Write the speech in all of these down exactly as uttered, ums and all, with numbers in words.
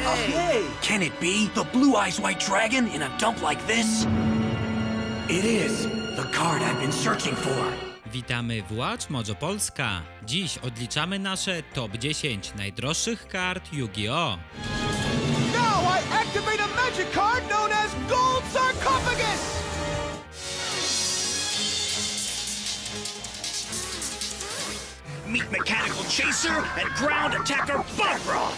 Hey! Can it be the Blue Eyes White Dragon in a dump like this? It is the card I've been searching for. Witamy w Watch Mojo Polska. Dziś odliczamy nasze top dziesięć najdroższych kart Yu-Gi-Oh! Now I activate a magic card known as Gold Sarcophagus! Meet Mechanical Chaser and Ground Attacker Barbara!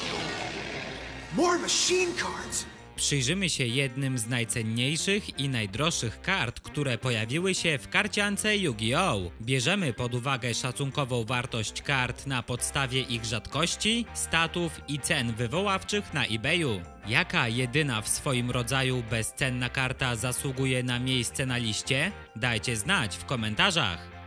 More machine cards! Przyjrzymy się jednym z najcenniejszych i najdroższych kart, które pojawiły się w karciance Yu-Gi-Oh! Bierzemy pod uwagę szacunkową wartość kart na podstawie ich rzadkości, statów i cen wywoławczych na eBayu. Jaka jedyna w swoim rodzaju bezcenna karta zasługuje na miejsce na liście? Dajcie znać w komentarzach.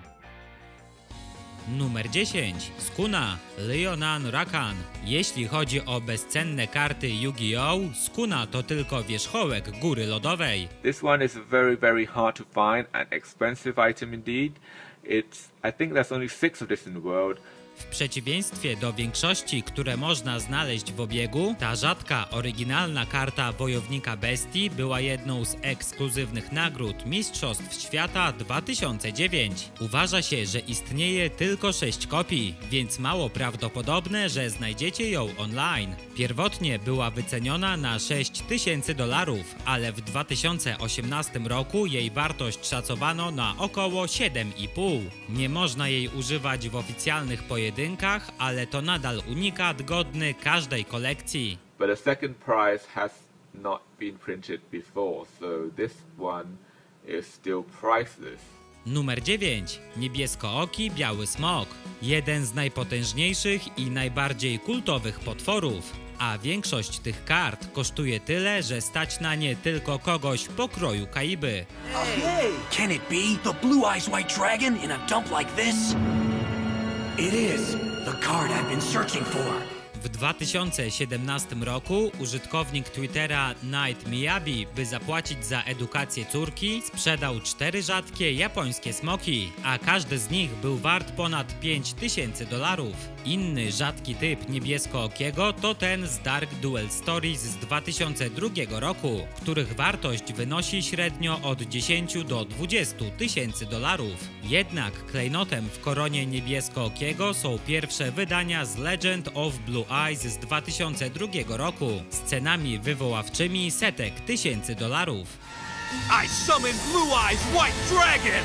Numer dziesięć. Skuna Leonan Rakan. Jeśli chodzi o bezcenne karty Yu-Gi-Oh! Skuna to tylko wierzchołek góry lodowej. This one is very very hard to find and expensive item indeed. It's I think there's only six of this in the world. W przeciwieństwie do większości, które można znaleźć w obiegu, ta rzadka, oryginalna karta Wojownika Bestii była jedną z ekskluzywnych nagród Mistrzostw Świata dwa tysiące dziewięć. Uważa się, że istnieje tylko sześć kopii, więc mało prawdopodobne, że znajdziecie ją online. Pierwotnie była wyceniona na sześć tysięcy dolarów, ale w dwa tysiące osiemnastym roku jej wartość szacowano na około siedem i pół. Nie można jej używać w oficjalnych pojedynkach, ale to nadal unikat godny każdej kolekcji. But the second prize has not been printed before, so this one is still priceless. Numer dziewięć. Niebieskooki Biały Smok. Jeden z najpotężniejszych i najbardziej kultowych potworów. A większość tych kart kosztuje tyle, że stać na nie tylko kogoś pokroju Kaiby. Hey! Can it be the Blue Eyes White Dragon in a dump like this? It is the card I've been searching for. W dwa tysiące siedemnastym roku użytkownik Twittera Night Miyabi, by zapłacić za edukację córki, sprzedał cztery rzadkie japońskie smoki, a każdy z nich był wart ponad pięć tysięcy dolarów. Inny rzadki typ niebieskookiego to ten z Dark Duel Stories z dwa tysiące drugiego roku, których wartość wynosi średnio od dziesięciu do dwudziestu tysięcy dolarów. Jednak klejnotem w koronie niebieskookiego są pierwsze wydania z Legend of Blue Eyes z dwa tysiące drugiego roku z cenami wywoławczymi setek tysięcy dolarów. I summon Blue Eyes White Dragon!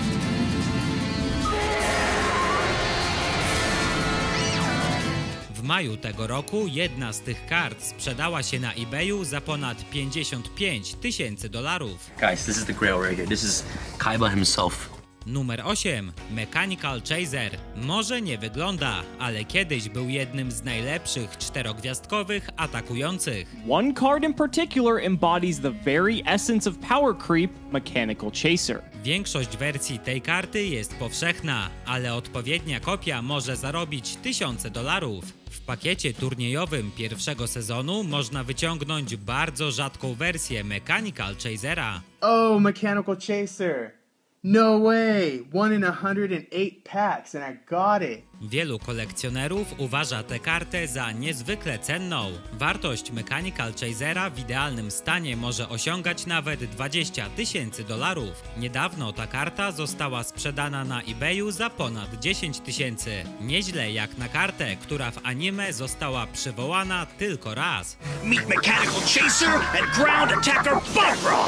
W maju tego roku jedna z tych kart sprzedała się na eBayu za ponad pięćdziesiąt pięć tysięcy dolarów. Guys, this is the grail right here. This is Kaiba himself. Numer osiem. Mechanical Chaser. Może nie wygląda, ale kiedyś był jednym z najlepszych czterogwiazdkowych atakujących. One card in particular embodies the very essence of power creep, Mechanical Chaser. Większość wersji tej karty jest powszechna, ale odpowiednia kopia może zarobić tysiące dolarów. W pakiecie turniejowym pierwszego sezonu można wyciągnąć bardzo rzadką wersję Mechanical Chasera. Oh, Mechanical Chaser! No way! One in one hundred eight packs and I got it! Wielu kolekcjonerów uważa tę kartę za niezwykle cenną. Wartość Mechanical Chasera w idealnym stanie może osiągać nawet dwadzieścia tysięcy dolarów. Niedawno ta karta została sprzedana na eBayu za ponad dziesięć tysięcy. Nieźle jak na kartę, która w anime została przywołana tylko raz. Meet Mechanical Chaser and Ground Attacker Barbara!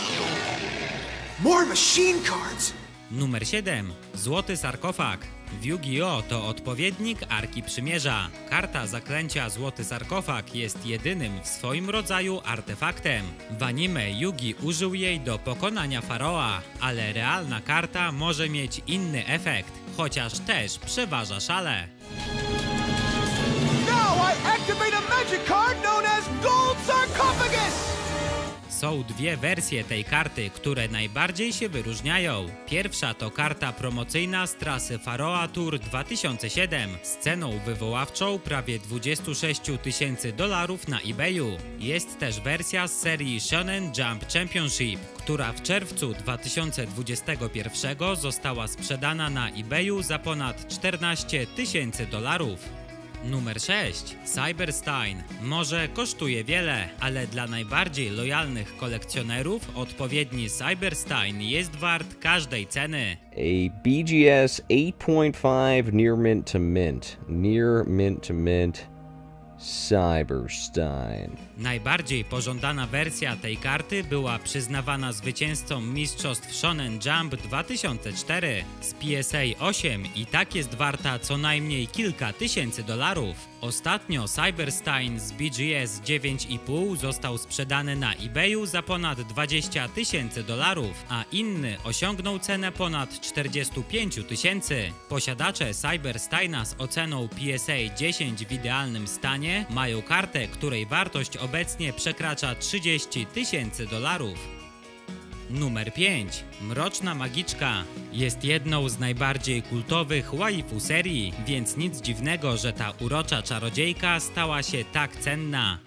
More machine cards! Numer siedem. Złoty Sarkofag. W Yu-Gi-Oh! To odpowiednik Arki Przymierza. Karta zaklęcia Złoty Sarkofag jest jedynym w swoim rodzaju artefaktem. W anime Yugi użył jej do pokonania Faraona, ale realna karta może mieć inny efekt, chociaż też przeważa szale. Now I activate a magic card known as Gold Sarcophagus! Są dwie wersje tej karty, które najbardziej się wyróżniają. Pierwsza to karta promocyjna z trasy Pharaoh Tour dwa tysiące siedem z ceną wywoławczą prawie dwadzieścia sześć tysięcy dolarów na eBayu. Jest też wersja z serii Shonen Jump Championship, która w czerwcu dwa tysiące dwudziestego pierwszego została sprzedana na eBayu za ponad czternaście tysięcy dolarów. Numer sześć. Cyberstein. Może kosztuje wiele, ale dla najbardziej lojalnych kolekcjonerów odpowiedni Cyberstein jest wart każdej ceny. A B G S eight point five near mint to mint. Near mint to mint. Cyberstein. Najbardziej pożądana wersja tej karty była przyznawana zwycięzcom mistrzostw Shonen Jump dwa tysiące cztery z P S A osiem i tak jest warta co najmniej kilka tysięcy dolarów. Ostatnio Cyberstein z B G S dziewięć i pół został sprzedany na eBayu za ponad dwadzieścia tysięcy dolarów, a inny osiągnął cenę ponad czterdzieści pięć tysięcy. Posiadacze Cybersteina z oceną P S A dziesięć w idealnym stanie mają kartę, której wartość obecnie przekracza trzydzieści tysięcy dolarów. Numer pięć. Mroczna Magiczka. Jest jedną z najbardziej kultowych waifu serii, więc nic dziwnego, że ta urocza czarodziejka stała się tak cenna.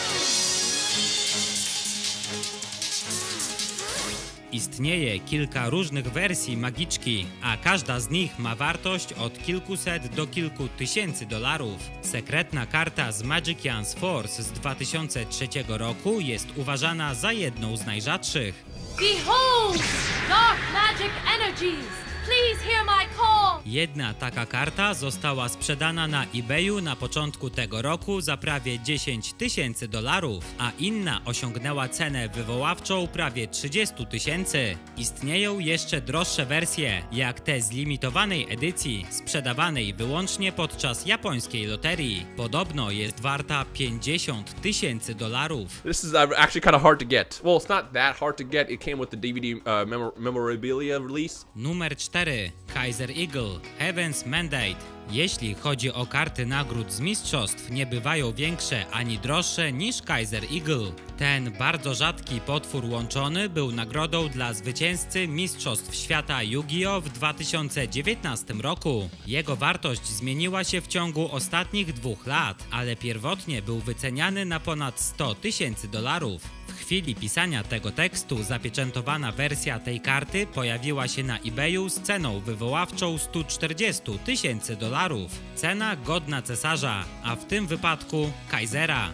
Istnieje kilka różnych wersji magiczki, a każda z nich ma wartość od kilkuset do kilku tysięcy dolarów. Sekretna karta z Magician's Force z dwa tysiące trzeciego roku jest uważana za jedną z najrzadszych. Behold, dark magic energies! Please hear my call! Jedna taka karta została sprzedana na eBayu na początku tego roku za prawie dziesięć tysięcy dolarów, a inna osiągnęła cenę wywoławczą prawie trzydzieści tysięcy. Istnieją jeszcze droższe wersje, jak te z limitowanej edycji, sprzedawanej wyłącznie podczas japońskiej loterii. Podobno jest warta pięćdziesiąt tysięcy dolarów. This is actually kind of hard to get. Well, it's not that hard to get. It came with the D V D uh, memor memorabilia release. Numer cztery. Kaiser Eagle. Heaven's Mandate. Jeśli chodzi o karty nagród z mistrzostw, nie bywają większe ani droższe niż Kaiser Eagle. Ten bardzo rzadki potwór łączony był nagrodą dla zwycięzcy Mistrzostw Świata Yu-Gi-Oh! W dwa tysiące dziewiętnastym roku. Jego wartość zmieniła się w ciągu ostatnich dwóch lat, ale pierwotnie był wyceniany na ponad sto tysięcy dolarów. W chwili pisania tego tekstu zapieczętowana wersja tej karty pojawiła się na eBayu z ceną wywoławczą stu czterdziestu tysięcy dolarów. Cena godna cesarza, a w tym wypadku Kaisera.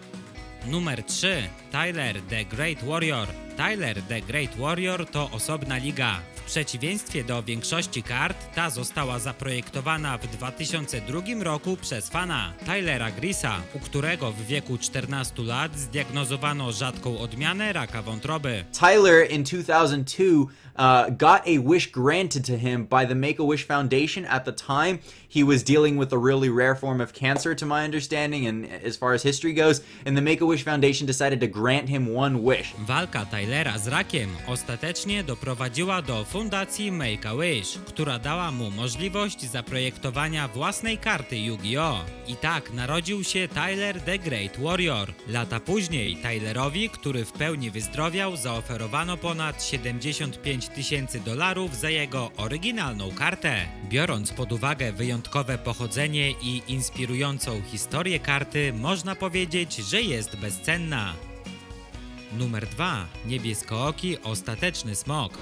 Numer trzy. Tyler the Great Warrior. Tyler the Great Warrior to osobna liga. W przeciwieństwie do większości kart, ta została zaprojektowana w dwa tysiące drugim roku przez fana Tylera Grisa, u którego w wieku czternastu lat zdiagnozowano rzadką odmianę raka wątroby. Tyler in two thousand two uh, got a wish granted to him by the Make-A-Wish Foundation. At the time, he was dealing with a really rare form of cancer, to my understanding, and as far as history goes, and the Make-A-Wish Foundation decided to grant him one wish. Walka Tylera z rakiem ostatecznie doprowadziła do fundacji Make-A-Wish, która dała mu możliwość zaprojektowania własnej karty Yu-Gi-Oh! I tak narodził się Tyler the Great Warrior. Lata później Tylerowi, który w pełni wyzdrowiał, zaoferowano ponad siedemdziesiąt pięć tysięcy dolarów za jego oryginalną kartę. Biorąc pod uwagę wyjątkowe pochodzenie i inspirującą historię karty, można powiedzieć, że jest bezcenna. Numer dwa. Niebieskooki Ostateczny Smok.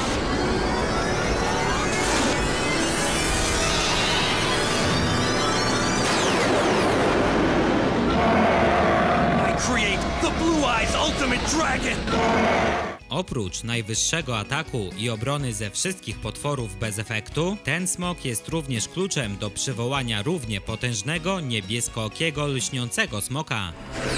I create the Blue Eyes Ultimate Dragon! Oprócz najwyższego ataku i obrony ze wszystkich potworów bez efektu, ten smok jest również kluczem do przywołania równie potężnego niebieskookiego lśniącego smoka.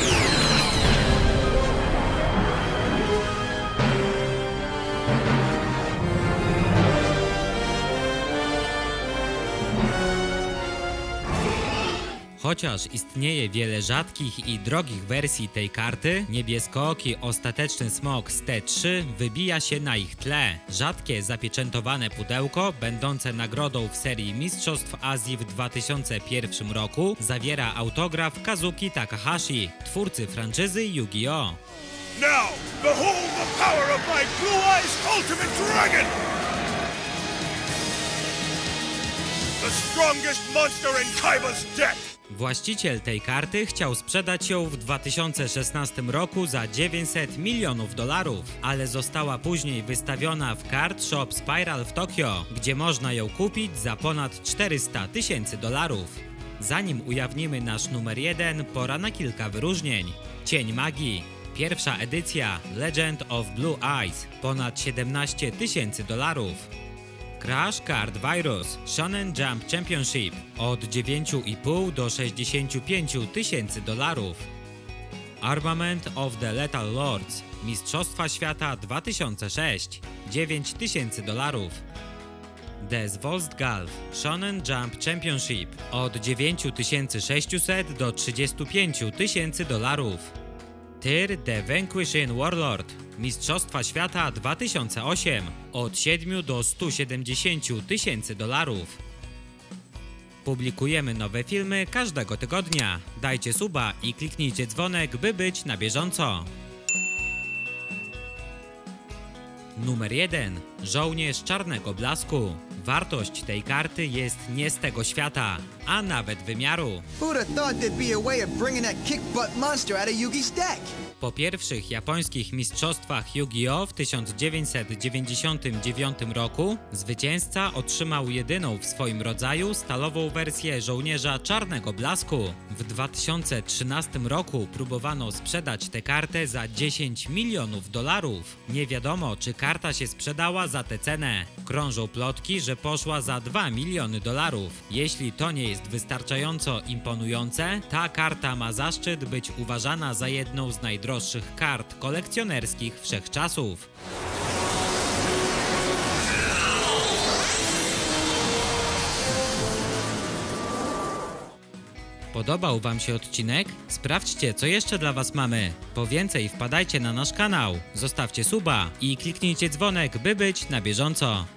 Chociaż istnieje wiele rzadkich i drogich wersji tej karty, niebieskooki Ostateczny Smok z T trzy wybija się na ich tle. Rzadkie zapieczętowane pudełko, będące nagrodą w serii Mistrzostw Azji w dwa tysiące pierwszym roku, zawiera autograf Kazuki Takahashi, twórcy franczyzy Yu-Gi-Oh! Now, behold the power of my Blue Eyes Ultimate Dragon! The strongest monster in Kaiba's deck! Właściciel tej karty chciał sprzedać ją w dwa tysiące szesnastym roku za dziewięćset milionów dolarów, ale została później wystawiona w Card Shop Spiral w Tokio, gdzie można ją kupić za ponad czterysta tysięcy dolarów. Zanim ujawnimy nasz numer jeden, pora na kilka wyróżnień. Cień Magii. Pierwsza edycja Legend of Blue Eyes. Ponad siedemnaście tysięcy dolarów. Crash Card Virus Shonen Jump Championship. Od dziewięć i pół do sześćdziesięciu pięciu tysięcy dolarów. Armament of the Lethal Lords. Mistrzostwa Świata dwa tysiące sześć. dziewięć tysięcy dolarów. Des Volstgalv Shonen Jump Championship. Od dziewięć tysięcy sześciuset do trzydziestu pięciu tysięcy dolarów. Tyr The Vanquishing Warlord. Mistrzostwa Świata dwa tysiące osiem. Od siedmiu do stu siedemdziesięciu tysięcy dolarów. Publikujemy nowe filmy każdego tygodnia. Dajcie suba i kliknijcie dzwonek, by być na bieżąco. Numer jeden. Żołnierz Czarnego Blasku. Wartość tej karty jest nie z tego świata, a nawet wymiaru. Who'da thought there'd be a way of bringing that kick-butt monster out of Yugi's deck? Po pierwszych japońskich mistrzostwach Yu-Gi-Oh! W tysiąc dziewięćset dziewięćdziesiątym dziewiątym roku zwycięzca otrzymał jedyną w swoim rodzaju stalową wersję Żołnierza Czarnego Blasku. W dwa tysiące trzynastym roku próbowano sprzedać tę kartę za dziesięć milionów dolarów. Nie wiadomo, czy karta się sprzedała za tę cenę. Krążą plotki, że poszła za dwa miliony dolarów. Jeśli to nie jest wystarczająco imponujące, ta karta ma zaszczyt być uważana za jedną z najdroższych kart kolekcjonerskich wszechczasów. Podobał Wam się odcinek? Sprawdźcie, co jeszcze dla Was mamy. Po więcej wpadajcie na nasz kanał, zostawcie suba i kliknijcie dzwonek, by być na bieżąco.